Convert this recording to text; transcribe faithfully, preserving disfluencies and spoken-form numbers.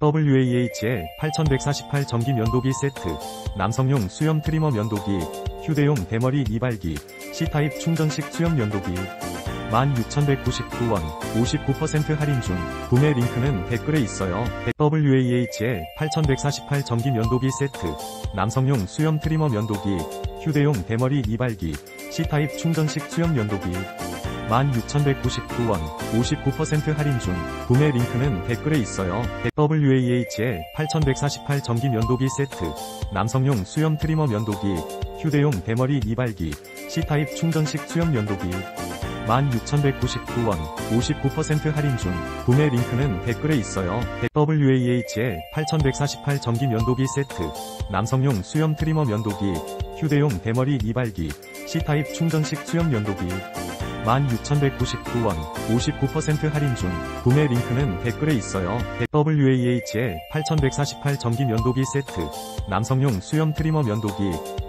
더블유에이에이치엘 팔천백사십팔 전기 면도기 세트, 남성용 수염 트리머 면도기, 휴대용 대머리 이발기, C타입 충전식 수염 면도기, 만 육천백구십구 원, 오십구 퍼센트 할인 중. 구매 링크는 댓글에 있어요. 더블유에이에이치엘 팔천백사십팔 전기 면도기 세트, 남성용 수염 트리머 면도기, 휴대용 대머리 이발기, C타입 충전식 수염 면도기, 만 육천백구십구 원, 오십구 퍼센트 할인 중. 구매 링크는 댓글에 있어요. 더블유에이에이치엘 팔천백사십팔 전기 면도기 세트, 남성용 수염 트리머 면도기, 휴대용 대머리 이발기, C타입 충전식 수염 면도기, 만 육천백구십구 원, 오십구 퍼센트 할인 중. 구매 링크는 댓글에 있어요. 더블유에이에이치엘 팔천백사십팔 전기 면도기 세트, 남성용 수염 트리머 면도기, 휴대용 대머리 이발기, C타입 충전식 수염 면도기, 만 육천백구십구 원, 오십구 퍼센트 할인 중. 구매 링크는 댓글에 있어요. 더블유에이에이치엘 팔천백사십팔 전기 면도기 세트, 남성용 수염 트리머 면도기,